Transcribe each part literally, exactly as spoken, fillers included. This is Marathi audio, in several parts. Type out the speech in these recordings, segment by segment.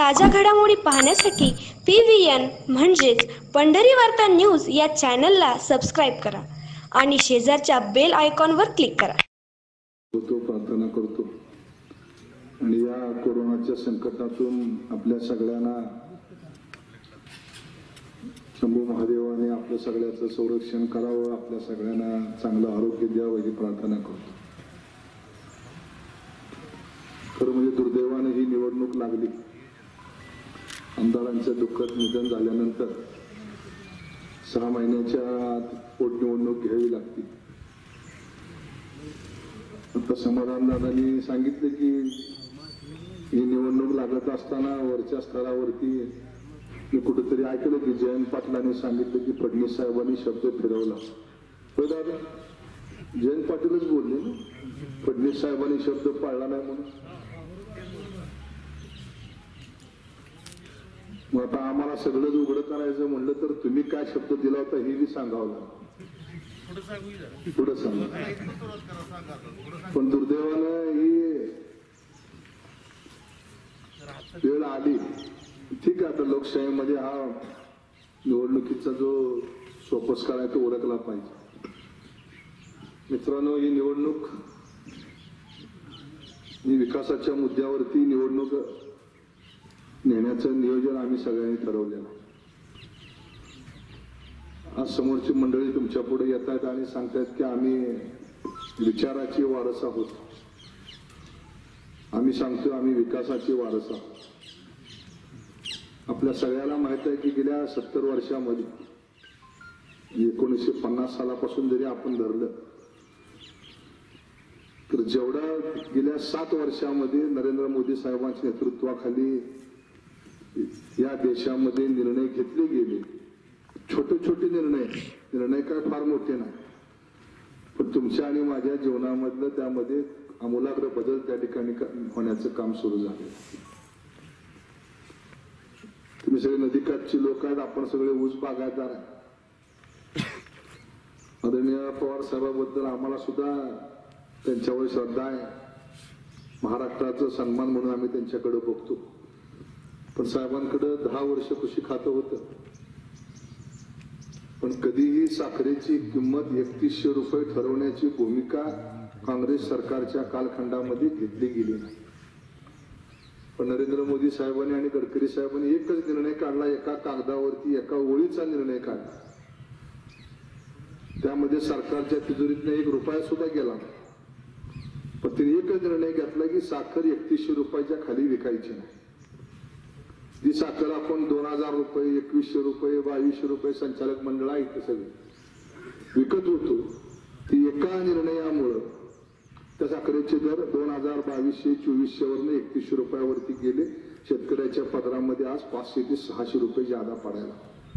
ताज्या घडामोडी पाहण्यासाठी पी व्ही एन म्हणजेच पंढरी वार्ता न्यूज या चॅनलला सबस्क्राईब करा आणि शेजारच्या बेल आयकॉनवर क्लिक करा. तो प्रार्थना करतो आणि या कोरोनाच्या संकटातून आपल्या सगळ्यांना शंभू महादेवाने आपल्या सगळ्याचं संरक्षण करावं, आपल्या सगळ्यांना चांगलं आरोग्य द्यावं ही प्रार्थना करतो. खरं म्हणजे दुर्दैवाने ही निवडणूक लागली. आमदारांचं दुःखद निधन झाल्यानंतर सहा महिन्याच्या आत पोटनिवडणूक घ्यावी लागते. आता समाधान दादांनी सांगितले की ही निवडणूक लागत असताना वरच्या स्तरावरती मी कुठेतरी ऐकलं की जयंत पाटलांनी सांगितलं की फडणवीस साहेबांनी शब्द फिरवला. होय दादा, जयंत पाटीलच बोलले ना, फडणवीस साहेबांनी शब्द पाळला नाही म्हणून. मग आता आम्हाला सगळंच उघडं करायचं म्हणलं तर तुम्ही काय शब्द दिला होता हे बी सांगावं लागतं. पुढे सांगा. पण दुर्दैवानं ही वेळ आली. ठीक आहे, आता लोकशाहीमध्ये हा निवडणुकीचा जो सोपस्कार आहे तो ओळखला पाहिजे. मित्रांनो, ही निवडणूक ही विकासाच्या मुद्द्यावरती निवडणूक नेण्याचं नियोजन आम्ही सगळ्यांनी ठरवलेलं आहे. आज समोरची मंडळी तुमच्या पुढे येत आहेत आणि सांगतायत की आम्ही विचाराची वारस आहोत. आम्ही सांगतो आम्ही विकासाची वारस आहोत. आपल्या सगळ्यांना माहित आहे की गेल्या सत्तर वर्षामध्ये एकोणीसशे पन्नास सालापासून जरी आपण धरलं तर जेवढा गेल्या सात वर्षामध्ये नरेंद्र मोदी साहेबांच्या नेतृत्वाखाली या देशामध्ये निर्णय घेतले गेले, छोटे छोटे निर्णय निर्णय काय फार मोठे नाही, पण तुमच्या आणि माझ्या जीवनामधलं त्यामध्ये आमूलाग्र बदल त्या ठिकाणी होण्याचं काम सुरू झालं. तुम्ही सगळे नदीकाठची लोक आहेत, आपण सगळे ऊस बागायतदार आहे. आदरणीय पवार साहेबांबद्दल आम्हाला सुद्धा त्यांच्यावर श्रद्धा आहे. महाराष्ट्राचा सन्मान म्हणून आम्ही त्यांच्याकडे बघतो. पण साहेबांकडे दहा वर्ष कृषी खातं होतं, पण कधीही साखरेची किंमत एकतीसशे रुपये ठरवण्याची भूमिका काँग्रेस सरकारच्या कालखंडामध्ये घेतली गेली नाही. पण नरेंद्र मोदी साहेबांनी आणि गडकरी साहेबांनी एकच निर्णय काढला, एका कागदावरती एका ओळीचा निर्णय काढला. त्यामध्ये सरकारच्या तिजोरीतनं एक रुपया सुद्धा गेला, पण तिने एकच निर्णय घेतला की साखर एकतीसशे रुपयाच्या खाली विकायची नाही. जी साखर आपण दोन हजार रुपये एकवीसशे रुपये बावीसशे रुपये संचालक मंडळ आहेत सगळे विकत होतो, ती एका निर्णयामुळं त्या साखरेचे दर दोन हजार बावीसशे चोवीसशे वरनं एकतीसशे रुपयावरती गेले. शेतकऱ्याच्या पदरामध्ये आज पाचशे ते सहाशे रुपये जादा पडायला.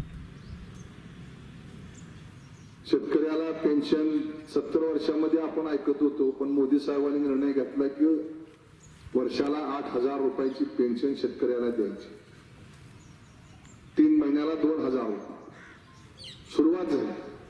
शेतकऱ्याला पेन्शन सत्तर वर्षामध्ये आपण ऐकत होतो, पण मोदी साहेबांनी निर्णय घेतला की वर्षाला आठ हजार रुपयाची पेन्शन शेतकऱ्याला द्यायची. तीन महिन्याला दोन हजार रुपये सुरुवात झाली.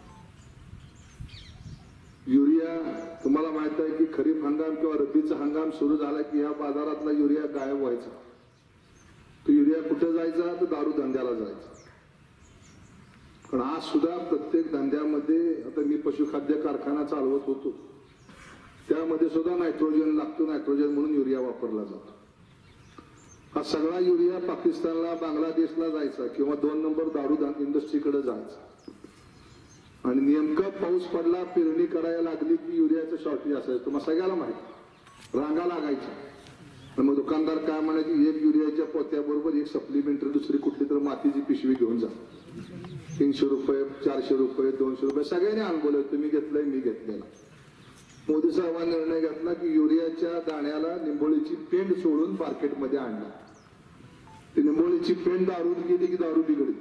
युरिया तुम्हाला माहित आहे की खरीप हंगाम किंवा रब्बीचा हंगाम सुरू झाला की या बाजारातला युरिया गायब व्हायचा. तो युरिया कुठे जायचा तर दारू धंद्याला जायचा. पण आज सुद्धा प्रत्येक धंद्यामध्ये, आता मी पशुखाद्य कारखाना चालवत होतो, त्यामध्ये सुद्धा नायट्रोजन लागतो. नायट्रोजन म्हणून युरिया वापरला जातो. हा सगळा युरिया पाकिस्तानला बांगलादेशला जायचा किंवा दोन नंबर दारू इंडस्ट्रीकडे जायचा. आणि नेमका पाऊस पडला, पेरणी करायला लागली की युरियाचं शॉर्टेज असायचं. तुम्हाला सगळ्याला माहिती, रांगा लागायच्या. मग दुकानदार काय म्हणायचे, एक युरियाच्या पोत्याबरोबर एक सप्लिमेंटरी दुसरी कुठली तर मातीची पिशवी घेऊन जा. तीनशे रुपये चारशे रुपये दोनशे रुपये सगळ्यांनी अनुभवलं. तुम्ही घेतलंय, मी घेतलेला. मोदी साहेबांनी निर्णय घेतला की युरियाच्या दाण्याला निंबोळीची पेंड सोडून मार्केटमध्ये आणला. ती निंबोळीची पेंड दारूत गेली की दारू बिघडली.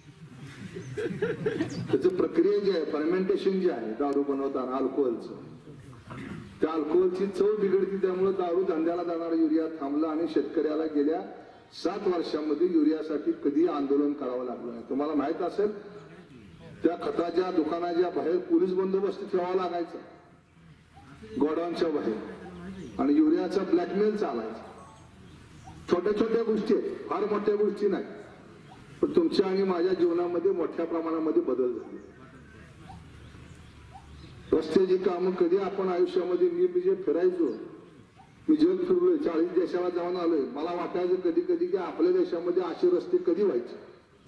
त्याची प्रक्रिया जी आहे, फर्मेंटेशन जे आहे दारू बनवताना अल्कोहोलचं, त्या अल्कोहोलची चव बिघडती. त्यामुळे दारू धंद्याला जाणारा युरिया थांबला आणि शेतकऱ्याला गेल्या सात वर्षामध्ये युरियासाठी कधी आंदोलन करावं लागलं नाही. तुम्हाला माहित असेल, त्या खताच्या दुकानाच्या बाहेर पोलीस बंदोबस्त ठेवावा लागायचा गोडाऊनच्या बाहेर, आणि युरियाचा ब्लॅकमेल चालायचा. छोट्या छोट्या गोष्टी आहेत, फार मोठ्या गोष्टी नाही, पण तुमच्या आणि माझ्या जीवनामध्ये मोठ्या प्रमाणामध्ये बदल झाले. रस्त्याची कामं कधी आपण आयुष्यामध्ये, मी जे फिरायचो, मी जग फिरलोय, चाळीस देशाला जाऊन आलोय, मला वाटायचं कधी कधी की आपल्या देशामध्ये असे रस्ते कधी व्हायचे.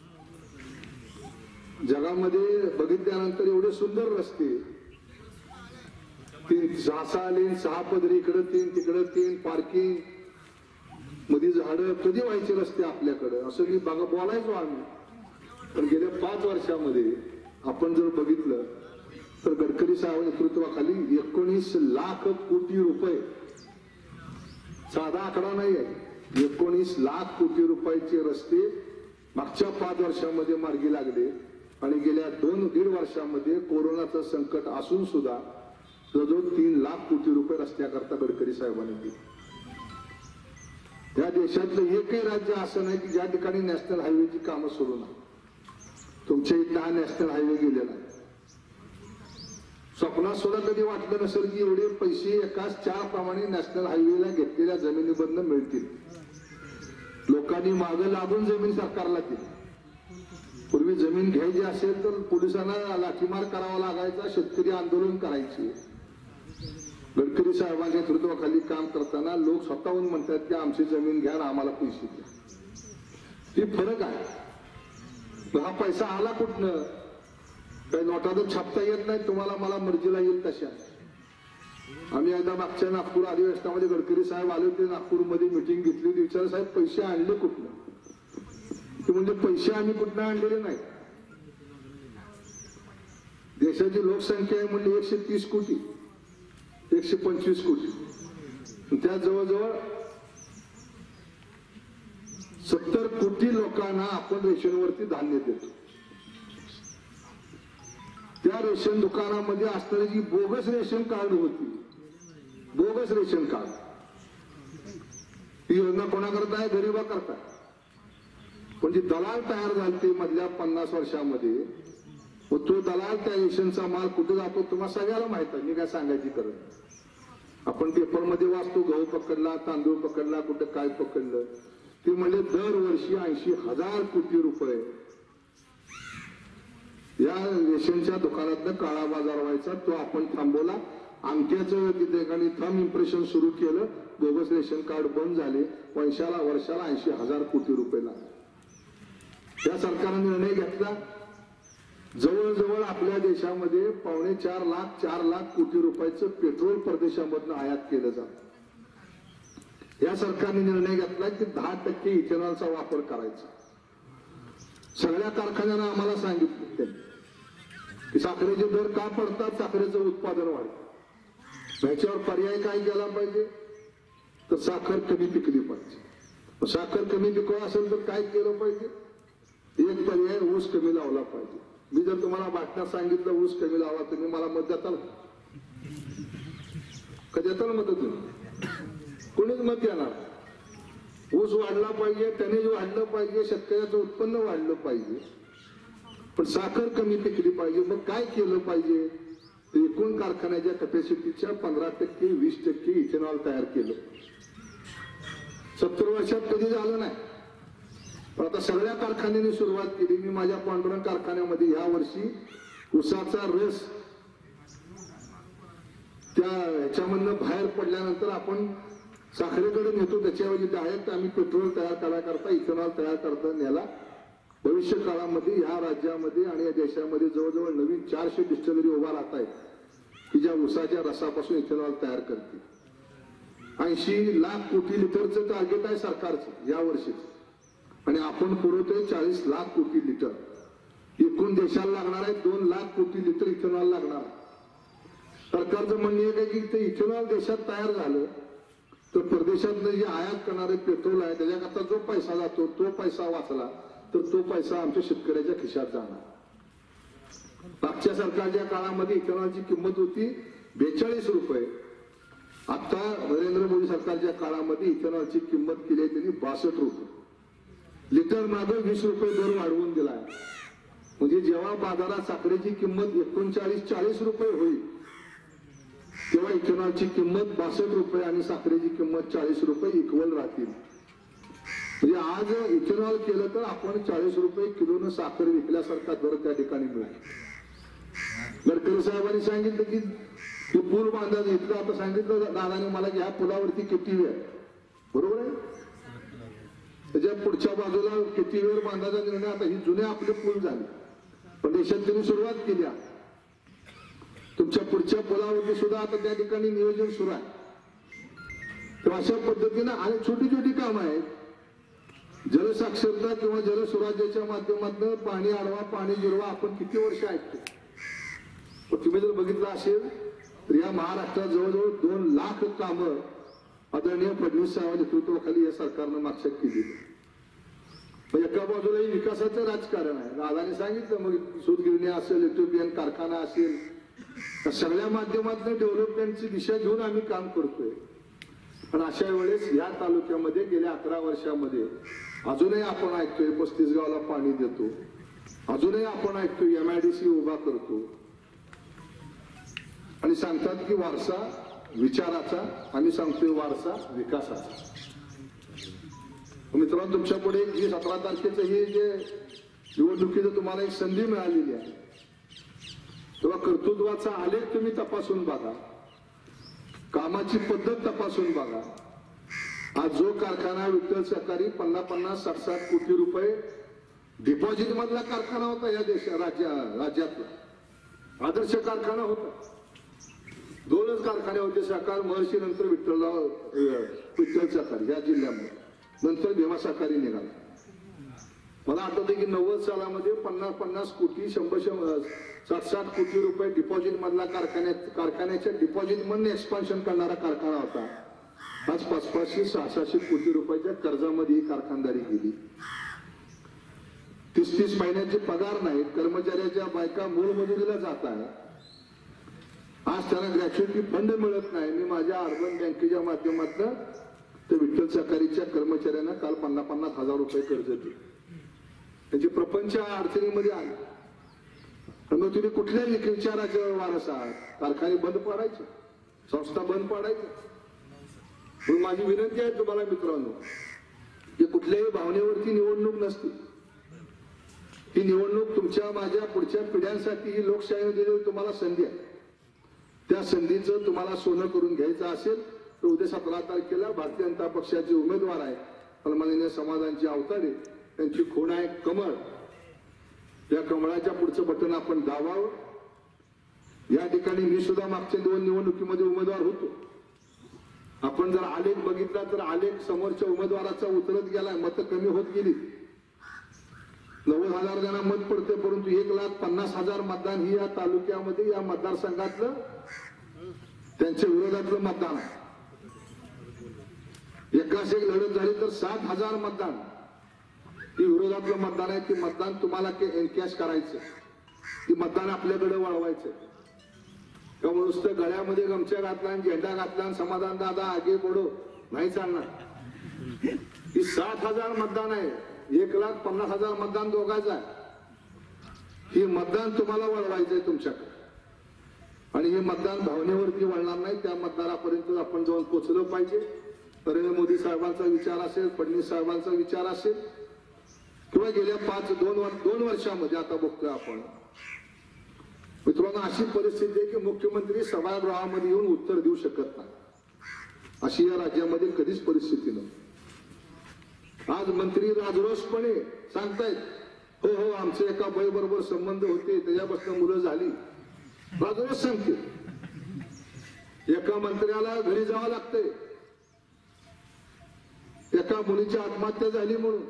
जगामध्ये बघितल्यानंतर एवढे सुंदर रस्ते, तीन सहा सहा लेन, सहा पदरी, इकडं तीन तिकडं तीन, पार्किंग मध्ये झाडं, कधी व्हायचे रस्ते आपल्याकडे, असं मी बघा बोलायचो आम्ही. पण गेल्या पाच वर्षामध्ये आपण जर बघितलं तर गडकरी साहेब नेतृत्वाखाली एकोणीस लाख कोटी रुपये, साधा आकडा नाही आहे, एकोणीस लाख कोटी रुपयाचे रस्ते मागच्या पाच वर्षामध्ये मार्गी लागले. आणि गेल्या दोन दीड वर्षामध्ये कोरोनाचं संकट असून सुद्धा जवळजवळ तीन लाख कोटी रुपये रस्त्याकरता गडकरी साहेबांनी दिले. या देशातलं एकही राज्य असं नाही की ज्या ठिकाणी नॅशनल हायवेची कामं सुरू नाही. तुमच्या इथं हा नॅशनल हायवे गेलेला आहे. स्वप्नात सुद्धा कधी वाटलं नसेल की एवढे पैसे एकाच चार प्रमाणे नॅशनल हायवेला घेतलेल्या जमिनीमधनं मिळतील. लोकांनी मागं लागून जमीन सरकारला दिली. पूर्वी जमीन घ्यायची असेल तर पोलिसांना लाठीमार करावा लागायचा, शेतकरी आंदोलन करायचे. गडकरी साहेबांच्या नेतृत्वाखाली काम करताना लोक स्वतःहून म्हणतात की आमची जमीन घ्या आणि आम्हाला पैसे द्या. ही फरक आहे. हा पैसा आला कुठनं? काही नोटातच छापता येत नाही तुम्हाला, मला मर्जीला येईल तशा. आम्ही एकदा मागच्या नागपूर अधिवेशनामध्ये गडकरी साहेब आले होते, नागपूरमध्ये मिटिंग घेतली होती. विचार साहेब पैसे आणले कुठनं? ते म्हणजे पैसे आम्ही कुठनं आणलेले नाही. देशाची लोकसंख्या आहे म्हणजे एकशे तीस कोटी, एकशे पंचवीस कोटी, त्या जवळजवळ सत्तर कोटी लोकांना आपण रेशनवरती धान्य देतो. त्या रेशन दुकानामध्ये असणारी जी बोगस रेशन कार्ड होती, बोगस रेशन कार्ड, ही योजना कोणाकरता आहे? गरीबा करता. पण जी दलाल तयार झाले मधल्या पन्नास वर्षामध्ये, व तो दलाल त्या रेशनचा माल कुठे जातो तुम्हाला सगळ्याला माहित आहे, मी काय सांगायची गरज. आपण पेपरमध्ये वाचतो, गहू पकडला, तांदूळ पकडला, कुठं काय पकडलं. ते म्हणजे दरवर्षी ऐंशी हजार कोटी रुपये या रेशनच्या दुकानातनं काळा बाजार व्हायचा. तो आपण थांबवला. अंगठ्याचं ठिकाणी थंब इम्प्रेशन सुरू केलं, बोगस रेशन कार्ड बंद झाले. वर्षाला वर्षाला ऐंशी हजार कोटी रुपये लागले. या सरकारने निर्णय घेतला, जवळजवळ आपल्या देशामध्ये पावणे चार लाख चार लाख कोटी रुपयाचं पेट्रोल परदेशामधून आयात केलं जातं. या सरकारने निर्णय घेतला की दहा टक्के इथेनॉलचा वापर करायचा. सगळ्या कारखान्यांना आम्हाला सांगितलं त्यांनी की साखरेचे दर का पडतात, साखरेचं उत्पादन वाढतं, याच्यावर पर्याय काय केला पाहिजे, तर साखर कमी पिकली पाहिजे. साखर कमी पिकवा असेल तर काय केलं पाहिजे? एक पर्याय, ऊस कमी लावला पाहिजे. मी जर तुम्हाला बातम्यात सांगितलं ऊस कमी लावा, तुम्ही मला मत देताल का? देताल मत? तुम्ही कोणीच मत देणार. ऊस वाढला पाहिजे, टनेज वाढलं पाहिजे, शेतकऱ्याचं उत्पन्न वाढलं पाहिजे, पण साखर कमी पिकली पाहिजे. मग काय केलं पाहिजे? एकूण कारखान्याच्या कॅपॅसिटीच्या पंधरा टक्के वीस टक्के इथेनॉल तयार केलं. सत्तर वर्षात कधी झालं नाही. पण आता सगळ्या कारखान्यांनी सुरुवात केली. मी माझ्या पांडुरंग कारखान्यामध्ये या वर्षी ऊसाचा रस त्या ह्याच्यामधनं बाहेर पडल्यानंतर आपण साखरेकडे नेतो, त्याच्याऐवजी डायरेक्ट आम्ही पेट्रोल तयार करायकरता इथेनॉल तयार करता नेला. भविष्य काळामध्ये या राज्यामध्ये आणि या देशामध्ये जवळजवळ नवीन चारशे डिस्टिलरी उभा राहत आहेत की ज्या ऊसाच्या रसापासून इथेनॉल तयार करते. ऐंशी लाख कोटी लिटरचं टार्गेट आहे सरकारचं या वर्षीच, आणि आपण पुरवतोय चाळीस लाख कोटी लिटर. एकूण देशाला लागणार आहे दोन लाख कोटी लिटर इथेनॉल लागणार. सरकारचं म्हणणं आहे की ते इथेनॉल देशात तयार झालं तर परदेशातलं जे आयात करणारे पेट्रोल आहे त्याच्याकरता जो पैसा जातो तो पैसा वाचला तर तो पैसा आमच्या शेतकऱ्याच्या खिशात जाणार. मागच्या सरकारच्या काळामध्ये इथेनॉलची किंमत होती बेचाळीस रुपये. आता नरेंद्र मोदी सरकारच्या काळामध्ये इथेनॉलची किंमत केली आहे त्यांनी बासष्ट रुपये लिटर. मागे वीस रुपये दर वाढवून दिला आहे. म्हणजे जेव्हा बाजारात साखरेची किंमत एकोणचाळीस चाळीस रुपये होईल तेव्हा इथेनॉलची किंमत बासष्ट रुपये आणि साखरेची किंमत चाळीस रुपये इक्वल राहतील. म्हणजे आज इथेनॉल केलं तर आपण चाळीस रुपये किलोनं साखर विकल्यासारखा दर त्या ठिकाणी मिळेल. गडकरी साहेबांनी सांगितलं की तो पूल बांधायचं इथलं, आता सांगितलं दादाने मला की ह्या पुलावरती किती वेळ, बरोबर आहे, त्याच्या पुढच्या बाजूला किती वेळ बांधायचा निर्णय. आता ही जुने आपले पूल झाले, पण देशात त्यांनी सुरुवात केली. तुमच्या पुढच्या पुलावरती सुद्धा आता त्या ठिकाणी नियोजन सुरू आहे. तर अशा पद्धतीनं आणि छोटी छोटी कामं आहेत. जलसाक्षरता किंवा जलस्वराज्याच्या माध्यमातून पाणी अडवा पाणी जिरवा आपण किती वर्ष ऐकतो. पण तुम्ही जर बघितलं असेल तर या महाराष्ट्रात जवळजवळ दोन लाख कामं आदरणीय फडणवीस साहेबांच्या नेतृत्वाखाली या सरकारनं मागच्या केली. एका बाजूलाही विकासाचं राजकारण आहे. दादाने सांगितलं मग सूतगिरणी असेल, इथिओपियन कारखाना असेल, त्या सगळ्या माध्यमातून डेव्हलपमेंटची दिशा घेऊन आम्ही काम करतोय. पण अशा वेळेस या तालुक्यामध्ये गेल्या अकरा वर्षामध्ये अजूनही आपण ऐकतोय पस्तीस गावाला पाणी देतो, अजूनही आपण ऐकतोय एम आय डी सी उभा करतो आणि सांगतात की वारसा विचाराचा, आम्ही सांगतोय वारसा विकासाचा. मित्रांनो, तुमच्या पुढे जी सतरा तारखेचं हे जे निवडणुकीचं तुम्हाला एक संधी मिळालेली आहे, तेव्हा कर्तृत्वाचा आलेख तुम्ही तपासून बघा, कामाची पद्धत तपासून बघा. आज जो कारखाना विठ्ठल सहकारी पन्नास पन्नास साठ साठ कोटी रुपये डिपॉझिट मधला कारखाना होता या देशा राज्या राज्यातला आदर्श कारखाना होता. दोनच कारखाने होते, सहकार महर्षी, नंतर विठ्ठलराव विठ्ठल सहकारी या जिल्ह्यामध्ये, नंतर भीमा सहकारी निघाला. मला आठवतं की नव्वद सालामध्ये पन्नास पन्नास कोटी शंभर शंभर साठ साठ कोटी रुपये डिपॉझिट मधला कारखान्यात कारखान्याच्या डिपॉझिट मधून एक्सपान्शन करणारा कारखाना होता. आज पाच पाचशे सहाशे कोटी रुपयाच्या कर्जामध्ये ही कारखानदारी केली. तीस तीस महिन्याचे पगार नाहीत, कर्मचाऱ्याच्या बायका मूळ मजुरीला जात आहे. आज त्यांना ग्रॅच्युइटी फंड मिळत नाही. मी माझ्या अर्बन बँकेच्या माध्यमातून ते विठ्ठल सहकारीच्या कर्मचाऱ्यांना काल पन्नास पन्नास हजार रुपये कर्ज दिले. त्यांची प्रपंच अडचणीमध्ये आली. मग तुम्ही कुठल्या विचाराच्या वारस आहात? कारखाने बंद पाडायचे, संस्था बंद पाडायची. म्हणून माझी विनंती आहे तुम्हाला मित्रांनो की कुठल्याही भावनेवरती निवडणूक नसते. ही निवडणूक तुमच्या माझ्या पुढच्या पिढ्यांसाठी ही लोकशाहीने दिलेली तुम्हाला संधी आहे. त्या संधीचं तुम्हाला सोनं करून घ्यायचं असेल तर उद्या सतरा तारखेला भारतीय जनता पक्षाचे उमेदवार आहेत सन्माननीय समाजांची अवतारे, त्यांची खूण आहे कमळ. या कमळाच्या पुढचं बटन आपण दाबावं. या ठिकाणी मी सुद्धा मागच्या दोन निवडणुकीमध्ये उमेदवार होतो. आपण जर आलेख बघितला तर आलेख समोरच्या उमेदवाराचा उतरत गेलाय, मतं कमी होत गेली. नव्वद हजार जणांना मत पडते, परंतु एक लाख पन्नास हजार मतदान ही या तालुक्यामध्ये या मतदारसंघातलं त्यांच्या विरोधातलं मतदान आहे. एकाच एक लढत झाली तर सात हजार मतदान ही विरोधातलं मतदान आहे. की मतदान तुम्हाला एनकॅश करायचं, की मतदान आपल्याकडे वळवायचं. त्यामुळे नुसतं गळ्यामध्ये गमछा घातला आणि झेंडा घातला आणि समाधान दादा आगे बढो नाही चालणार. ही सात हजार मतदान आहे, एक लाख पन्नास हजार मतदान दोघांचं आहे. ही मतदान तुम्हाला वळवायचंय तुमच्याकडे. आणि हे मतदान भावनेवरती वळणार नाही. त्या मतदारापर्यंत आपण जाऊन पोहोचलं पाहिजे. नरेंद्र मोदी साहेबांचा विचार असेल, फडणवीस साहेबांचा विचार असेल, किंवा गेल्या पाच दोन वर्ष दोन वर्षामध्ये आता बघतोय आपण मित्रांनो अशी परिस्थिती आहे की मुख्यमंत्री सभागृहामध्ये येऊन उत्तर देऊ शकत नाही. अशी या राज्यामध्ये कधीच परिस्थिती नव्हती. आज मंत्री राजरोषपणे सांगतायत हो हो आमचे एका बाई बरोबर संबंध होते, त्याच्यापासून मुलं झाली. राजरोष सांगते. एका मंत्र्याला घरी जावं लागतंय एका मुलीची आत्महत्या झाली म्हणून.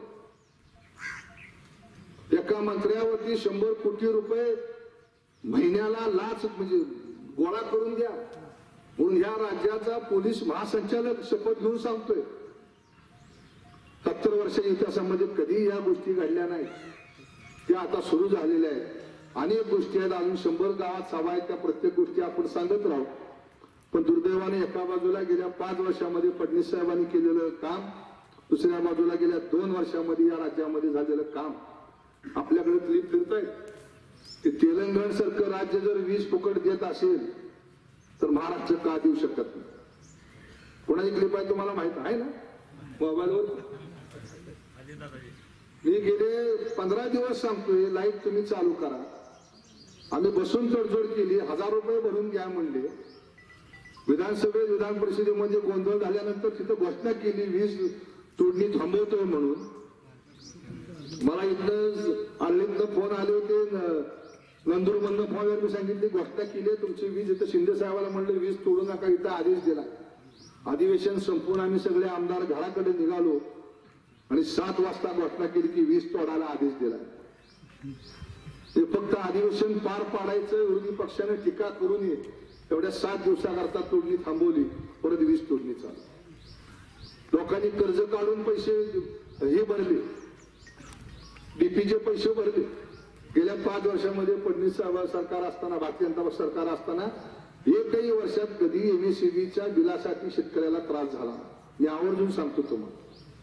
एका मंत्र्यावरती शंभर कोटी रुपये महिन्याला लाच म्हणजे गोळा करून द्या म्हणून या राज्याचा पोलीस महासंचालक शपथ घेऊन सांगतोय. सत्तर वर्षाच्या इतिहासामध्ये कधी या गोष्टी घडल्या नाहीत. त्या आता सुरू झालेल्या आहेत. अनेक गोष्टी आहेत, अजून शंभर गावात सभा आहेत, त्या प्रत्येक गोष्टी आपण सांगत राहू. पण दुर्दैवाने एका बाजूला गेल्या पाच वर्षामध्ये फडणवीस साहेबांनी केलेलं काम, दुसऱ्या बाजूला गेल्या दोन वर्षामध्ये या राज्यामध्ये झालेलं काम आपल्याकडे क्लिप फिरतायत. ते तेलंगण सारखं राज्य जर वीज फुकट देत असेल तर महाराष्ट्र का देऊ शकत नाही? कोणाची क्लिप आहे तुम्हाला माहित आहे ना मोबाईलवर? मी गेले पंधरा दिवस सांगतोय लाईट तुम्ही चालू करा. आम्ही बसून तडजोड केली, हजार रुपये भरून घ्या म्हणले. विधानसभेत विधान परिषदेमध्ये गोंधळ झाल्यानंतर तिथं घोषणा केली वीज तोडणी थांबवतोय म्हणून. मला इथं आलेतनं फोन आले होते, नंदूरमधनं फोनवर मी सांगितली घोषणा केली तुमची वीज. इथं शिंदे साहेबाला म्हणलं वीज तोडू नका, इथं आदेश दिला. अधिवेशन संपून आम्ही सगळे आमदार घराकडे निघालो आणि सात वाजता घोषणा केली की वीज तोडायला आदेश दिला. ते फक्त अधिवेशन पार पाडायचं, विरोधी पक्षाने टीका करून एवढ्या सात दिवसाकरता तोडणी थांबवली, परत वीज तोडणी चालू. लोकांनी कर्ज काढून पैसे हे भरले, डीपीचे पैसे भरले. गेल्या पाच वर्षामध्ये फडणवीस सरकार असताना, भारतीय जनता पक्ष सरकार असताना एकही वर्षात कधी एमएससीबीच्या बिलासाठी शेतकऱ्याला त्रास झाला. मी आवर्जून सांगतो तुम्हाला.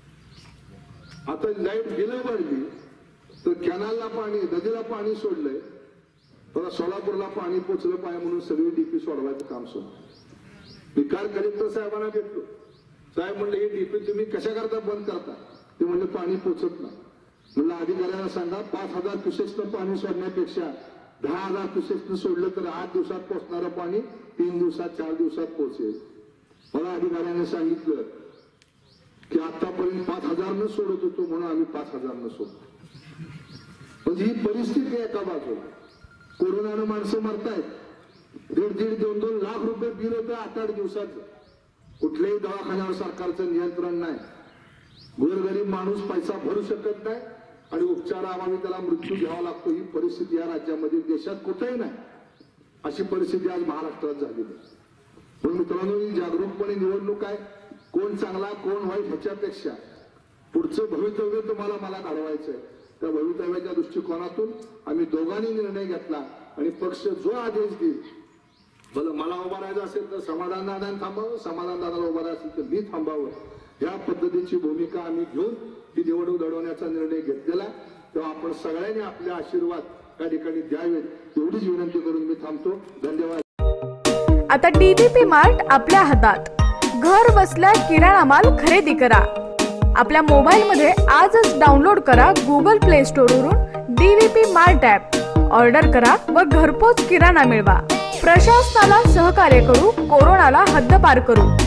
आता लाईट बिलं वाढली तर कॅनलला पाणी, नदीला पाणी सोडलंय, तर सोलापूरला पाणी पोचलं पाहिजे म्हणून सगळी डीपी सोडवायचं काम सुरू. मी काल कलेक्टर साहेबांना भेटलो. साहेब म्हणले ही डीपी तुम्ही कशा करता बंद करता? ते म्हणले पाणी पोचत नाही. म्हणलं अधिकाऱ्यांना सांगा पाच हजार क्युसेक्सनं पाणी सोडण्यापेक्षा दहा हजार क्युसेक्सनं सोडलं तर आठ दिवसात पोचणारं पाणी तीन दिवसात चार दिवसात पोहोचेल. मला अधिकाऱ्याने सांगितलं की आतापर्यंत पाच हजार न सोडत होतो म्हणून आम्ही पाच हजार न सोडतो. म्हणजे ही परिस्थिती आहे एका बाजूला. कोरोनानं माणसं मरतायत. दीड दीड दोन दोन लाख रुपये बिल होतं आठ आठ दिवसाचं. कुठल्याही दवाखान्यावर सरकारचं नियंत्रण नाही. गोरगरीब माणूस पैसा भरू शकत नाही आणि उपचाराअभावी त्याला मृत्यू घ्यावा लागतो. ही परिस्थिती या राज्यामध्ये, देशात कुठेही नाही अशी परिस्थिती आज महाराष्ट्रात झालेली आहे. पण मित्रांनो, ही जागरूकपणे निवडणूक आहे. कोण चांगला कोण वाईट ह्याच्यापेक्षा पुढचं भवितव्य तुम्हाला मला घडवायचं आहे. त्या भवितव्याच्या दृष्टिकोनातून आम्ही दोघांनी निर्णय घेतला आणि पक्ष जो आदेश देईल, भलं मला उभा राहायचं असेल तर समाधान दादाने थांबावं, समाधान दादाला उभा राहायचं असेल तर मी थांबावं, या पद्धतीची भूमिका आम्ही घेऊन ही निवडणूक लढवण्याचा निर्णय घेतलेला. तेव्हा आपण सगळ्यांनी आपले आशीर्वाद त्या ठिकाणी द्यावेत एवढीच विनंती करून मी थांबतो. धन्यवाद. आता डीव्हीपी मार्ट आपल्या हातात. घर बसल्या किराणा माल खरेदी करा. आपल्या मोबाईल मध्ये आजच डाउनलोड करा गुगल प्ले स्टोर वरून डीव्हीपी मार्ट ॲप. ऑर्डर करा व घरपोच किराणा मिळवा. प्रशासनाला सहकार्य करू, कोरोनाला हद्दपार करू.